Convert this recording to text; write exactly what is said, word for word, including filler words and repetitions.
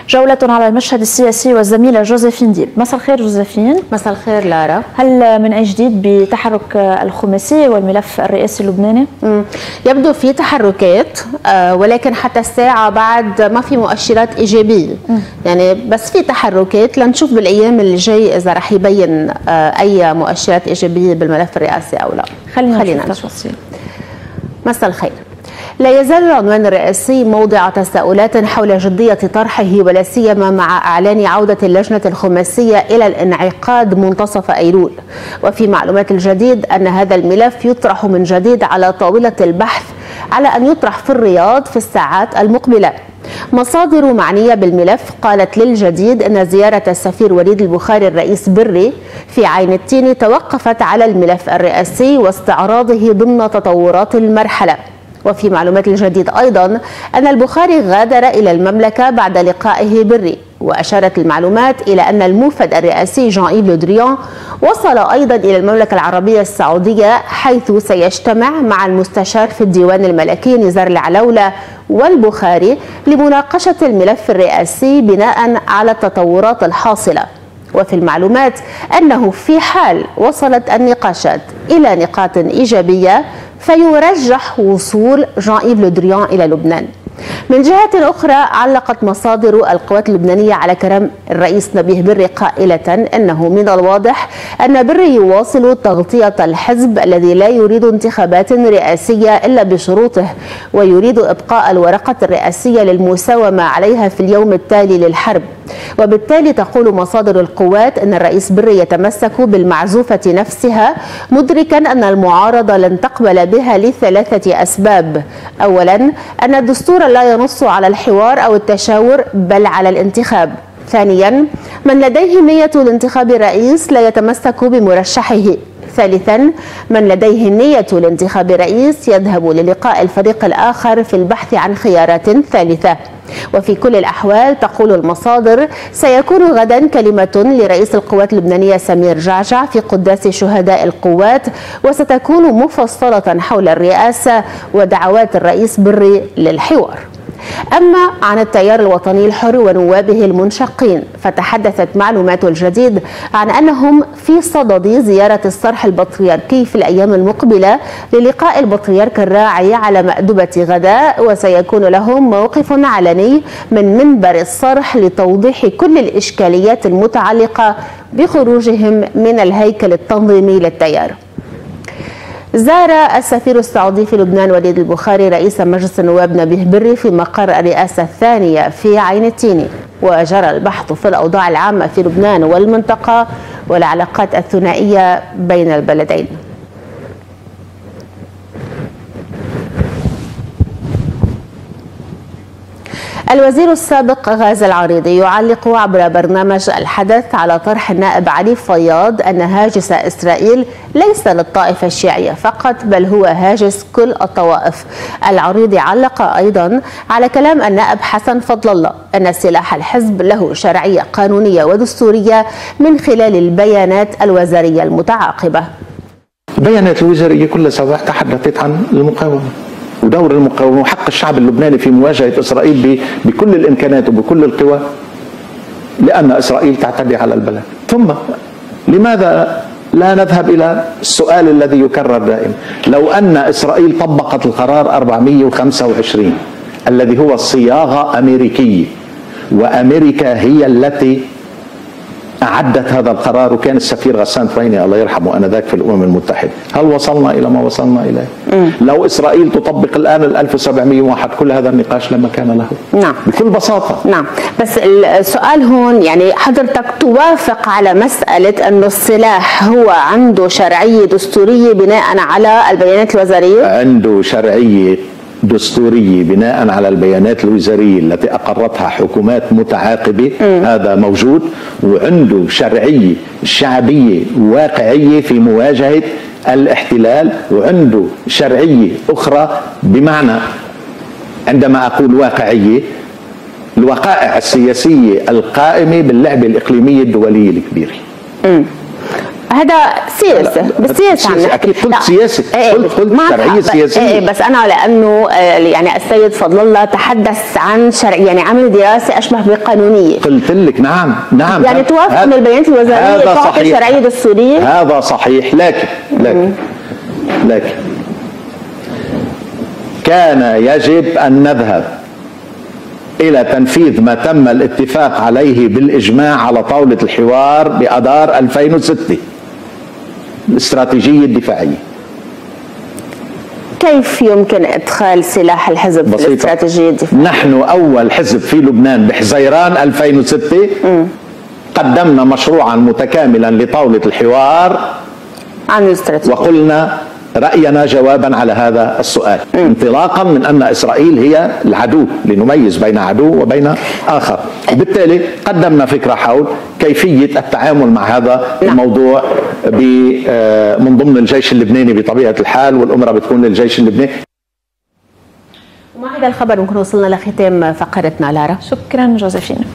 جولة على المشهد السياسي والزميلة جوزيفين ديب. مساء الخير جوزيفين. مساء الخير لارا. هل من أي جديد بتحرك الخماسي والملف الرئاسي اللبناني؟ يبدو في تحركات ولكن حتى الساعة بعد ما في مؤشرات إيجابية، يعني بس في تحركات. لنشوف بالأيام اللي جاي إذا رح يبين أي مؤشرات إيجابية بالملف الرئاسي أو لا. خلينا, خلينا نشوف تفاصيل. مساء الخير. لا يزال العنوان الرئاسي موضع تساؤلات حول جدية طرحه، ولا سيما مع إعلان عودة اللجنة الخماسية إلى الانعقاد منتصف أيلول. وفي معلومات الجديد أن هذا الملف يطرح من جديد على طاولة البحث على أن يطرح في الرياض في الساعات المقبلة. مصادر معنية بالملف قالت للجديد أن زيارة السفير وليد البخاري الرئيس بري في عين التين توقفت على الملف الرئاسي واستعراضه ضمن تطورات المرحلة. وفي معلومات الجديد أيضا أن البخاري غادر إلى المملكة بعد لقائه بري. وأشارت المعلومات إلى أن الموفد الرئاسي جان إيف لو دريان وصل أيضا إلى المملكة العربية السعودية، حيث سيجتمع مع المستشار في الديوان الملكي نزار العلولة والبخاري لمناقشة الملف الرئاسي بناء على التطورات الحاصلة. وفي المعلومات أنه في حال وصلت النقاشات إلى نقاط إيجابية فيرجح وصول جان إيف لو دريان إلى لبنان. من جهة أخرى علقت مصادر القوات اللبنانية على كلام الرئيس نبيه بري قائلة أنه من الواضح أن بري يواصل تغطية الحزب الذي لا يريد انتخابات رئاسية إلا بشروطه، ويريد إبقاء الورقة الرئاسية للمساومة عليها في اليوم التالي للحرب. وبالتالي تقول مصادر القوات أن الرئيس بري يتمسك بالمعزوفة نفسها، مدركا أن المعارضة لن تقبل بها لثلاثة أسباب. أولا، أن الدستور لا ينص على الحوار أو التشاور بل على الانتخاب. ثانيا، من لديه نية لانتخاب رئيس لا يتمسك بمرشحه. ثالثا، من لديه نية لانتخاب رئيس يذهب للقاء الفريق الآخر في البحث عن خيارات ثالثة. وفي كل الأحوال تقول المصادر سيكون غدا كلمة لرئيس القوات اللبنانية سمير جعجع في قداس شهداء القوات، وستكون مفصلة حول الرئاسة ودعوات الرئيس بري للحوار. أما عن التيار الوطني الحر ونوابه المنشقين فتحدثت معلومات الجديد عن أنهم في صدد زيارة الصرح البطريركي في الأيام المقبلة للقاء البطريرك الراعي على مأدبة غداء، وسيكون لهم موقف علني من منبر الصرح لتوضيح كل الإشكاليات المتعلقة بخروجهم من الهيكل التنظيمي للتيار. زار السفير السعودي في لبنان وليد البخاري رئيس مجلس النواب نبيه بري في مقر الرئاسة الثانية في عين التين، وجرى البحث في الأوضاع العامة في لبنان والمنطقة والعلاقات الثنائية بين البلدين. الوزير السابق غازي العريضي يعلق عبر برنامج الحدث على طرح النائب علي فياض أن هاجس إسرائيل ليس للطائفة الشيعية فقط بل هو هاجس كل الطوائف. العريضي علق أيضا على كلام النائب حسن فضل الله أن سلاح الحزب له شرعية قانونية ودستورية من خلال البيانات الوزارية المتعاقبة. البيانات الوزارية كلها سواء تحدثت عن المقاومة ودور المقاومة وحق الشعب اللبناني في مواجهة إسرائيل بكل الإمكانات وبكل القوى، لأن إسرائيل تعتدي على البلد. ثم لماذا لا نذهب إلى السؤال الذي يكرر دائما؟ لو أن إسرائيل طبقت القرار أربعمئة وخمسة وعشرين الذي هو صياغة أمريكية، وأمريكا هي التي أعدت هذا القرار، وكان السفير غسان فهيني الله يرحمه آنذاك في الأمم المتحدة، هل وصلنا إلى ما وصلنا إليه؟ مم. لو إسرائيل تطبق الآن ال ألف وسبعمئة وواحد كل هذا النقاش لما كان له. نعم بكل بساطة. نعم، بس السؤال هون يعني حضرتك توافق على مسألة أن السلاح هو عنده شرعية دستورية بناء على البيانات الوزارية؟ عنده شرعية دستورية بناء على البيانات الوزارية التي أقرتها حكومات متعاقبة، م. هذا موجود، وعنده شرعية شعبية واقعية في مواجهة الاحتلال، وعنده شرعية أخرى بمعنى عندما أقول واقعية الوقائع السياسية القائمة باللعبة الإقليمية الدولية الكبيرة. م. هذا سياسه بالسياسه عم اكيد قلت سياسه ايه قلت قلت شرعيه سياسيه ايه بس انا لانه يعني السيد فضل الله تحدث عن شرع يعني عمل دراسه اشبه بقانونيه. قلت لك نعم نعم يعني توافق ان البيانات الوزاريه تعطي شرعيه دستوريه. هذا صحيح لكن لكن لكن كان يجب ان نذهب إلى تنفيذ ما تم الاتفاق عليه بالإجماع على طاولة الحوار بأذار ألفين وستة، الاستراتيجية الدفاعية. كيف يمكن إدخال سلاح الحزب في الاستراتيجية الدفاعية؟ نحن أول حزب في لبنان بحزيران ألفين وستة م. قدمنا مشروعا متكاملا لطاولة الحوار عن الاستراتيجية وقلنا رأينا جوابا على هذا السؤال م. انطلاقا من أن إسرائيل هي العدو لنميز بين عدو وبين آخر. بالتالي قدمنا فكرة حول كيفية التعامل مع هذا نعم. الموضوع من ضمن الجيش اللبناني بطبيعة الحال، والأمرة بتكون للجيش اللبناني. ومع هذا الخبر نكون وصلنا لختام فقرتنا لارا. شكرا جوزيفين.